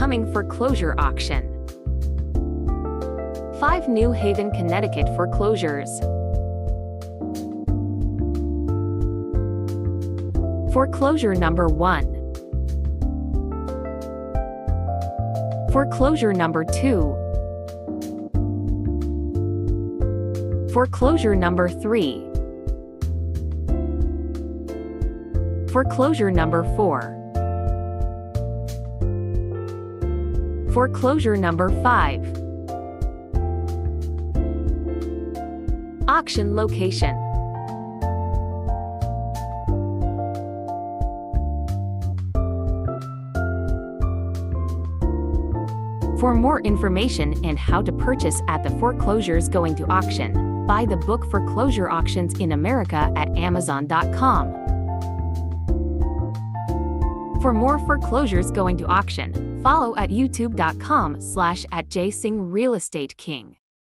upcoming foreclosure auction. 5 New Haven, Connecticut foreclosures. Foreclosure number 1. Foreclosure number 2. Foreclosure number 3. Foreclosure number 4. Foreclosure number 5. Auction location. For more information and how to purchase at the foreclosures going to auction, buy the book Foreclosure Auctions in America at Amazon.com. For more foreclosures going to auction, follow at youtube.com/@JSingRealEstateKing.